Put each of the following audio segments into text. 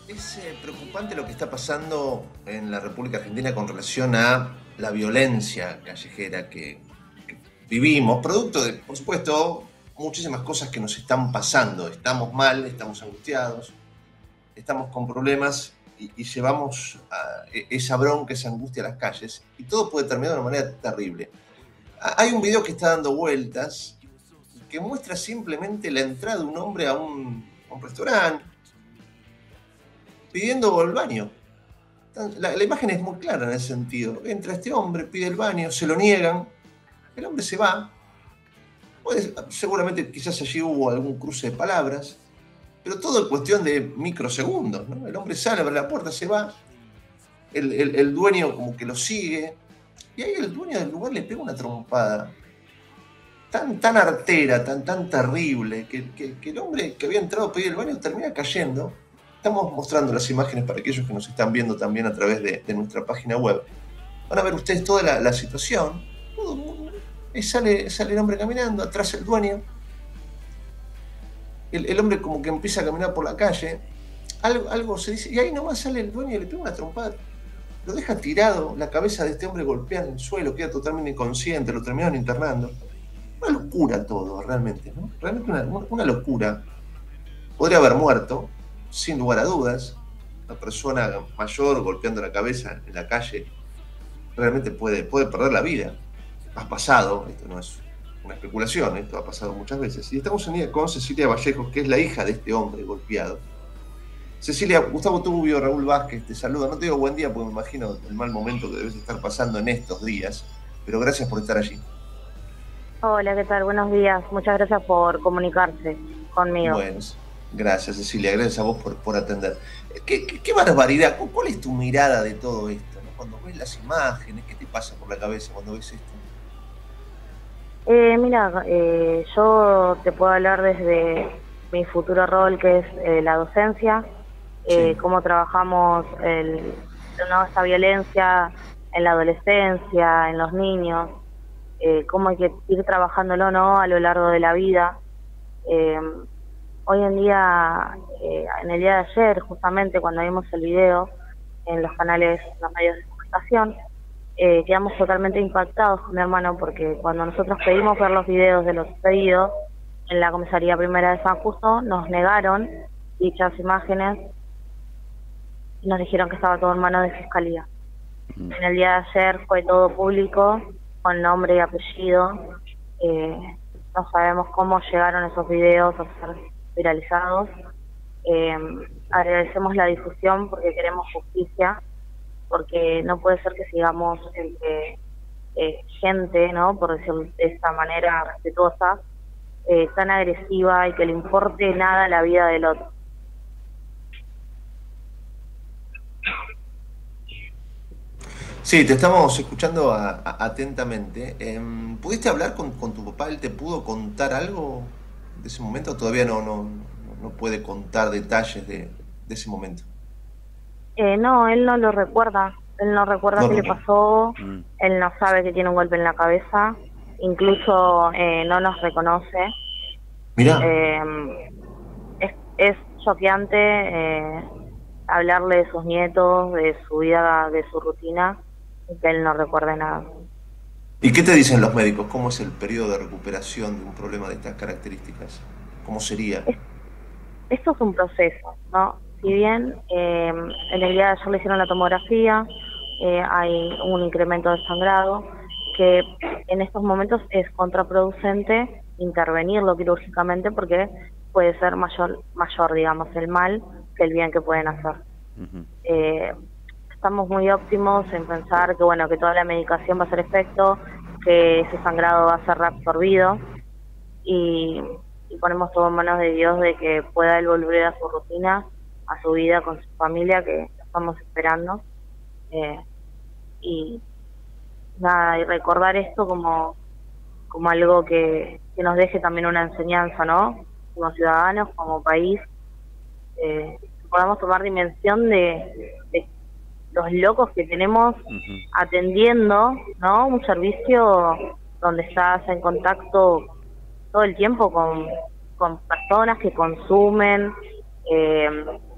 Es preocupante lo que está pasando en la República Argentina con relación a la violencia callejera que vivimos, producto de, por supuesto, muchísimas cosas que nos están pasando. Estamos mal, estamos angustiados, estamos con problemas y llevamos esa bronca, esa angustia a las calles y todo puede terminar de una manera terrible. Hay un video que está dando vueltas que muestra simplemente la entrada de un hombre a un restaurante pidiendo el baño. La imagen es muy clara en ese sentido. Entra este hombre, pide el baño, se lo niegan, el hombre se va. Seguramente quizás allí hubo algún cruce de palabras, pero todo es cuestión de microsegundos, ¿no? El hombre sale, abre la puerta, se va, el dueño como que lo sigue, y ahí el dueño del lugar le pega una trompada tan artera, tan terrible, que el hombre que había entrado a pedir el baño termina cayendo. Estamos mostrando las imágenes para aquellos que nos están viendo también a través de nuestra página web. Van a ver ustedes toda la situación. Y sale el hombre caminando, atrás el dueño. El hombre como que empieza a caminar por la calle. Algo se dice, y ahí nomás sale el dueño y le pega una trompada. Lo deja tirado, la cabeza de este hombre golpea en el suelo, queda totalmente inconsciente, lo terminaron internando. Una locura todo, realmente, ¿no? Realmente una locura. Podría haber muerto, sin lugar a dudas. Una persona mayor golpeando la cabeza en la calle realmente puede perder la vida. Ha pasado, esto no es una especulación, esto ha pasado muchas veces. Y estamos en línea con Cecilia Vallejos, que es la hija de este hombre golpeado. Cecilia, Gustavo Tubio, Raúl Vázquez, te saluda. No te digo buen día porque me imagino el mal momento que debes estar pasando en estos días, pero gracias por estar allí. Hola, ¿qué tal? Buenos días. Muchas gracias por comunicarse conmigo. Bueno, gracias Cecilia, gracias a vos por atender. ¿Qué barbaridad? ¿Cuál es tu mirada de todo esto, ¿no? Cuando ves las imágenes, ¿qué te pasa por la cabeza cuando ves esto? Mira, yo te puedo hablar desde mi futuro rol, que es la docencia, Sí. cómo trabajamos ¿no? esta violencia en la adolescencia, en los niños, cómo hay que ir trabajándolo, ¿no? A lo largo de la vida. Hoy en día, en el día de ayer, justamente cuando vimos el video en los canales, los medios de comunicación, quedamos totalmente impactados con mi hermano, porque cuando nosotros pedimos ver los videos de lo sucedido en la comisaría primera de San Justo, nos negaron dichas imágenes y nos dijeron que estaba todo en manos de fiscalía. En el día de ayer fue todo público, con nombre y apellido. No sabemos cómo llegaron esos videos a ser viralizados. Agradecemos la difusión porque queremos justicia, porque no puede ser que sigamos entre gente, ¿no? Por decirlo de esta manera respetuosa, tan agresiva y que le importe nada la vida del otro. Sí, te estamos escuchando atentamente. ¿Pudiste hablar con tu papá? ¿Él te pudo contar algo de ese momento? ¿Todavía no puede contar detalles de ese momento? No, él no lo recuerda. Él no recuerda No, qué no. le pasó. Él no sabe que tiene un golpe en la cabeza. Incluso no nos reconoce. Mirá. Es choqueante hablarle de sus nietos, de su vida, de su rutina, y que él no recuerde nada. ¿Y qué te dicen los médicos? ¿Cómo es el periodo de recuperación de un problema de estas características? ¿Cómo sería? Esto es un proceso, ¿no? Si bien en el día de ayer le hicieron la tomografía, hay un incremento de sangrado, que en estos momentos es contraproducente intervenirlo quirúrgicamente porque puede ser mayor, digamos, el mal que el bien que pueden hacer. Estamos muy óptimos en pensar que, bueno, que toda la medicación va a hacer efecto, que ese sangrado va a ser reabsorbido y ponemos todo en manos de Dios de que pueda él volver a su rutina, a su vida con su familia, que estamos esperando. Y nada, y recordar esto como algo que nos deje también una enseñanza, ¿no? Como ciudadanos, como país, que podamos tomar dimensión de los locos que tenemos atendiendo, ¿no? Un servicio donde estás en contacto todo el tiempo con personas que consumen,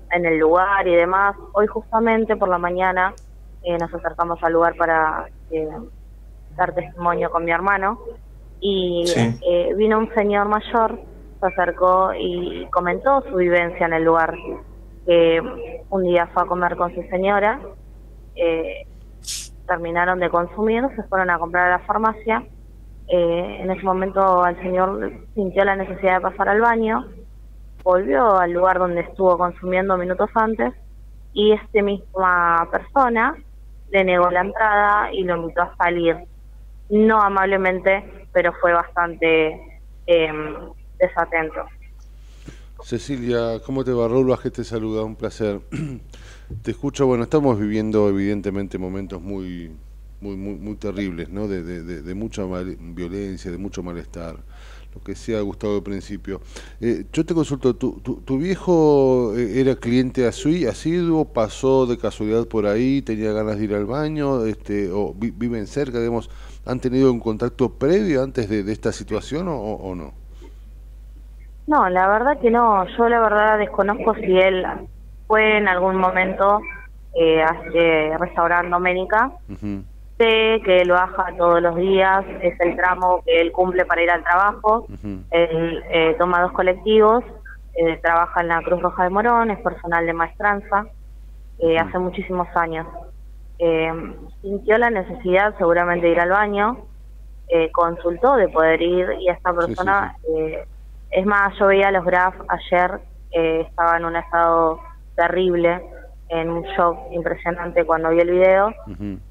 en el lugar y demás. Hoy justamente por la mañana nos acercamos al lugar para dar testimonio con mi hermano y Sí. vino un señor mayor, se acercó y comentó su vivencia en el lugar, que un día fue a comer con su señora, terminaron de consumir, se fueron a comprar a la farmacia. En ese momento el señor sintió la necesidad de pasar al baño, volvió al lugar donde estuvo consumiendo minutos antes y misma persona le negó la entrada y lo invitó a salir. No amablemente, pero fue bastante desatento. Cecilia, ¿cómo te va? Raúl Vázquez te saluda, un placer. Te escucho, bueno, estamos viviendo evidentemente momentos muy terribles, ¿no? De mucha violencia, de mucho malestar, lo que sea Gustavo de principio. Yo te consulto, ¿tu viejo era cliente asiduo, pasó de casualidad por ahí, tenía ganas de ir al baño, o viven cerca, digamos, han tenido un contacto previo antes de esta situación o no? No, la verdad que no. Yo la verdad desconozco si él fue en algún momento a este restaurante Doménica. Uh-huh. Sé que él baja todos los días, es el tramo que él cumple para ir al trabajo. Uh-huh. Él toma 2 colectivos, trabaja en la Cruz Roja de Morón, es personal de maestranza, hace muchísimos años. Sintió la necesidad seguramente de ir al baño, consultó de poder ir y esta persona... Sí. Es más, yo veía los grafs ayer, estaba en un estado terrible, en un shock impresionante cuando vi el video. Uh-huh.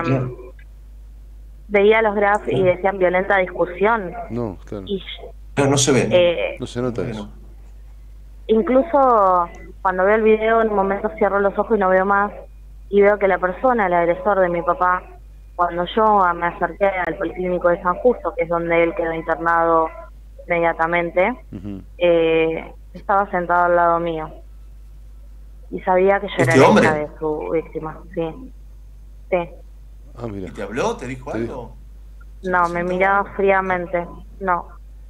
Veía los grafs y decían violenta discusión. No, claro. Y, No se ve. No se nota eso. Incluso cuando veo el video, en un momento cierro los ojos y no veo más, y veo que la persona, el agresor de mi papá, cuando yo me acerqué al Policlínico de San Justo, que es donde él quedó internado inmediatamente, Uh-huh. estaba sentado al lado mío y sabía que yo era la hija de su víctima. Sí. Ah, mira. ¿Y te habló? ¿Te dijo algo? No, me miraba fríamente. No.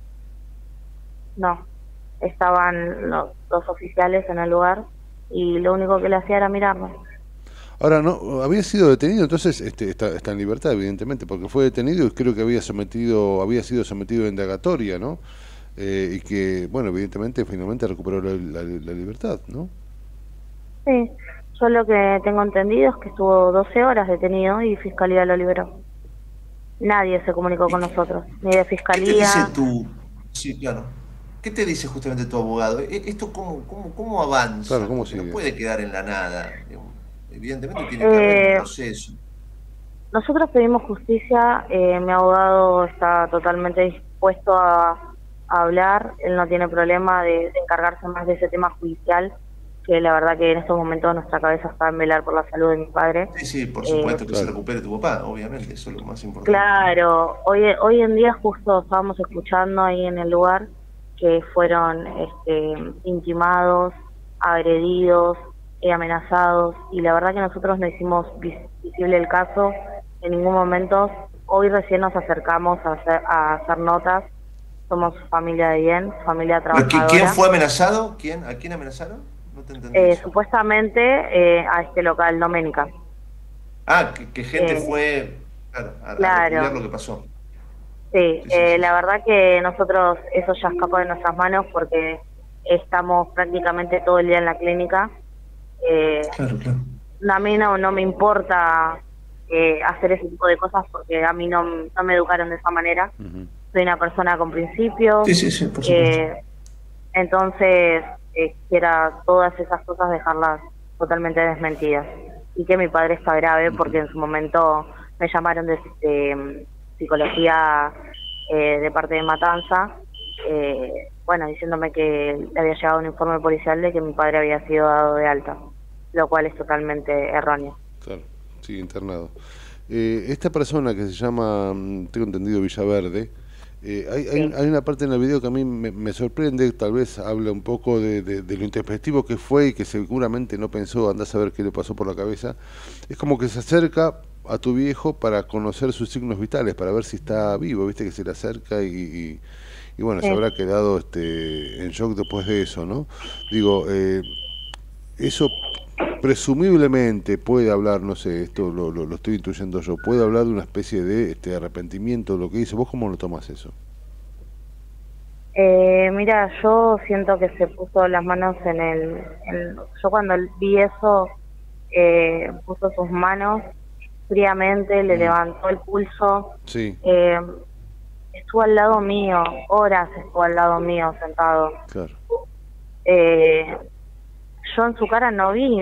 Estaban los oficiales en el lugar y lo único que le hacía era mirarme. Ahora, no, había sido detenido, entonces está en libertad, evidentemente, porque fue detenido y creo que había sido sometido a indagatoria, ¿no? Y que, bueno, evidentemente, finalmente recuperó la libertad, ¿no? Sí, yo lo que tengo entendido es que estuvo 12 horas detenido y Fiscalía lo liberó. Nadie se comunicó con nosotros, ni de Fiscalía. ¿Qué te dice Sí, claro. ¿Qué te dice justamente tu abogado? ¿Esto cómo avanza? Claro, ¿cómo Porque sigue? no puede quedar en la nada. Evidentemente tiene que haber un proceso. Nosotros pedimos justicia, mi abogado está totalmente dispuesto a hablar, él no tiene problema de encargarse más de ese tema judicial, que la verdad que en estos momentos nuestra cabeza está en velar por la salud de mi padre. Sí, por supuesto que claro. se recupere tu papá, obviamente, eso es lo más importante. Claro, hoy en día justo estábamos escuchando ahí en el lugar que fueron intimados, agredidos, amenazados, y la verdad que nosotros no hicimos visible el caso en ningún momento. Hoy recién nos acercamos a hacer notas. Somos familia de bien, familia trabajadora. ¿Quién fue amenazado? ¿A quién amenazaron? No te entendí. Supuestamente a este local Doménica. Que gente fue a repudiar lo que pasó. Sí, la verdad que nosotros eso ya escapó de nuestras manos porque estamos prácticamente todo el día en la clínica. Claro. A mí no me importa hacer ese tipo de cosas porque a mí no me educaron de esa manera. Uh-huh. Soy una persona con principios. Sí, por supuesto. Entonces quisiera todas esas cosas dejarlas totalmente desmentidas. Y que mi padre está grave porque en su momento me llamaron de psicología de parte de Matanza, diciéndome que le había llegado un informe policial de que mi padre había sido dado de alta, lo cual es totalmente erróneo. Claro, sí, internado. Esta persona que se llama, tengo entendido, Villaverde, hay una parte en el video que a mí me sorprende, tal vez habla un poco de lo intempestivo que fue y que seguramente no pensó, andá a saber qué le pasó por la cabeza. Es como que se acerca a tu viejo para conocer sus signos vitales, para ver si está vivo, viste que se le acerca y bueno, se habrá quedado en shock después de eso, ¿no? Digo, eso presumiblemente puede hablar, no sé, esto lo estoy intuyendo yo, puede hablar de una especie de arrepentimiento de lo que hizo. ¿Vos cómo lo tomás eso? Mira, yo siento que se puso las manos yo cuando vi eso, puso sus manos fríamente, le levantó el pulso, Sí, estuvo al lado mío, horas estuvo al lado mío sentado. claro. Yo en su cara no vi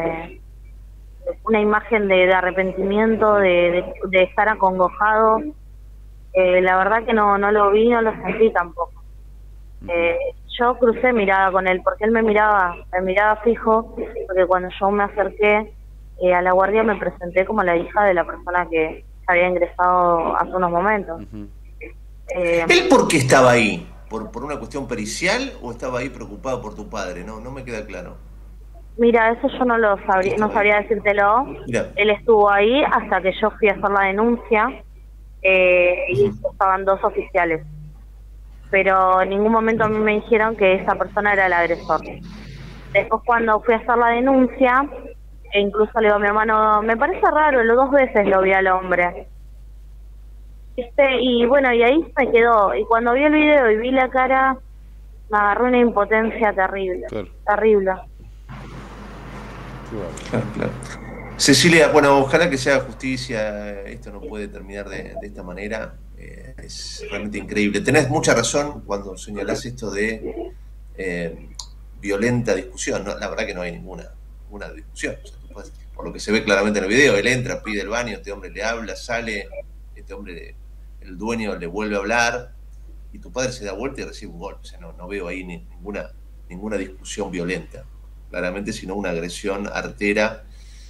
una imagen de arrepentimiento, de estar acongojado. La verdad que no lo vi, no lo sentí tampoco. Yo crucé mirada con él porque él me miraba fijo, porque cuando yo me acerqué a la guardia me presenté como la hija de la persona que había ingresado hace unos momentos. ¿Él por qué estaba ahí? ¿Por una cuestión pericial o estaba ahí preocupado por tu padre? No me queda claro. Mira, eso yo no sabría decírtelo. Mira. Él estuvo ahí hasta que yo fui a hacer la denuncia y estaban 2 oficiales. Pero en ningún momento a mí me dijeron que esa persona era el agresor. Después cuando fui a hacer la denuncia, e incluso le digo a mi hermano, me parece raro, 2 veces lo vi al hombre. Y bueno, y ahí me quedó. Y cuando vi el video y vi la cara, me agarró una impotencia terrible. Claro. Terrible. Claro. Cecilia, bueno, ojalá que se haga justicia. Esto no puede terminar de esta manera. Es realmente increíble. Tenés mucha razón cuando señalás esto de violenta discusión. ¿No? La verdad que no hay ninguna discusión. O sea, por lo que se ve claramente en el video, él entra, pide el baño, este hombre le habla, sale, este hombre, el dueño, le vuelve a hablar y tu padre se da vuelta y recibe un golpe. O sea, no veo ahí ninguna discusión violenta, claramente, sino una agresión artera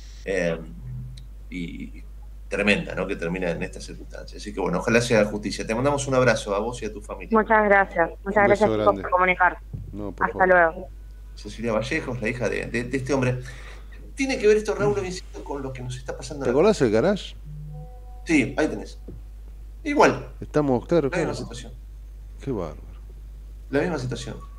y tremenda, ¿no? Que termina en estas circunstancias. Así que bueno, ojalá se haga justicia. Te mandamos un abrazo a vos y a tu familia. Muchas gracias chicos, por comunicar. Hasta luego. Cecilia Vallejos, la hija de este hombre. Tiene que ver esto, Raúl, con lo que nos está pasando. ¿Te acordás del garage? Sí, ahí tenés. Igual. Estamos, claro. La misma situación. Qué bárbaro. La misma situación.